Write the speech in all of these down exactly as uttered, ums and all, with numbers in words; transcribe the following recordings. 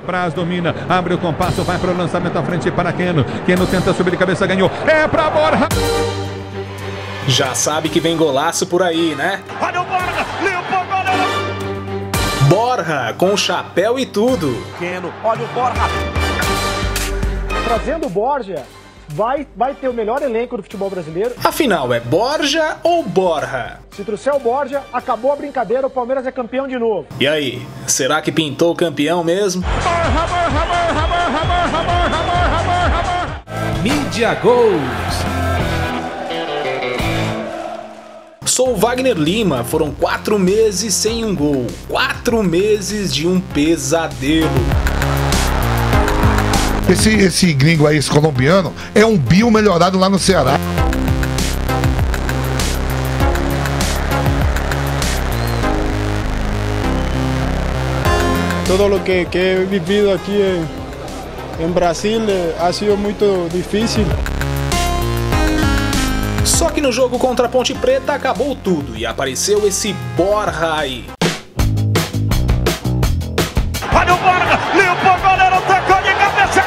Braz domina, abre o compasso, vai para o lançamento à frente para Keno. Keno tenta subir de cabeça, ganhou. É para Borja. Já sabe que vem golaço por aí, né? Olha o Borja, limpou o goleiro. Borja, com chapéu e tudo. Keno, olha o Borja. Trazendo o Borja, vai, vai ter o melhor elenco do futebol brasileiro. Afinal, é Borja ou Borja? Se trouxer o Borja, acabou a brincadeira, o Palmeiras é campeão de novo. E aí, será que pintou o campeão mesmo? Borja, Borja, Borja, Borja, Borja, Borja, Borja, Borja, Borja. Mídia Gols. Sou Wagner Lima, foram quatro meses sem um gol, quatro meses de um pesadelo. Esse, esse gringo aí, esse colombiano, é um bio melhorado lá no Ceará. Todo o que, que he vivido aqui em, em Brasil eh, ha sido muito difícil. Só que no jogo contra a Ponte Preta acabou tudo e apareceu esse Borja aí. Olha o Borja, limpou o goleiro, tocou de cabeça,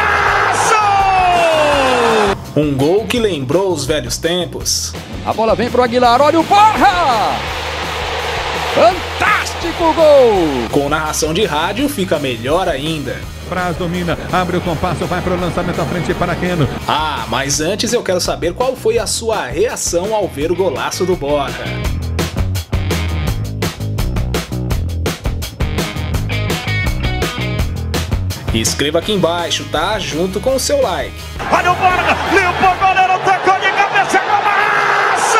golaço! Um gol que lembrou os velhos tempos. A bola vem pro Aguilar, olha o Borja! Fantástico gol! Com narração de rádio fica melhor ainda. Braz domina, abre o compasso, vai para o lançamento à frente para Keno. Ah, mas antes eu quero saber qual foi a sua reação ao ver o golaço do Borja. Escreva aqui embaixo, tá? Junto com o seu like. Olha o Borja, limpou o goleiro, tocou de cabeça, golaço!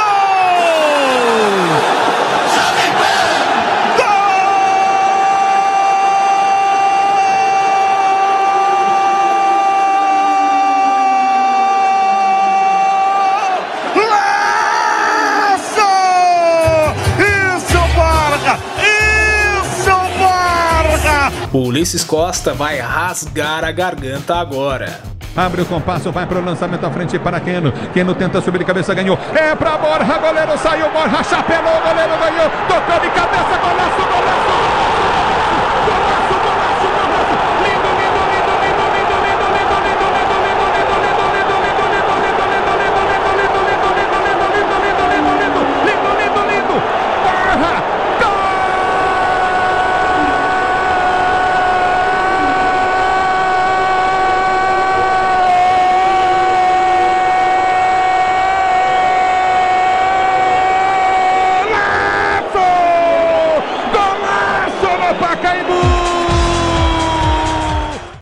O Ulisses Costa vai rasgar a garganta agora. Abre o compasso, vai para o lançamento à frente para Keno. Keno tenta subir de cabeça, ganhou. É para Borja, goleiro saiu, Borja chapelou, goleiro ganhou. Tocou de cabeça, golaço, golaço, golaço.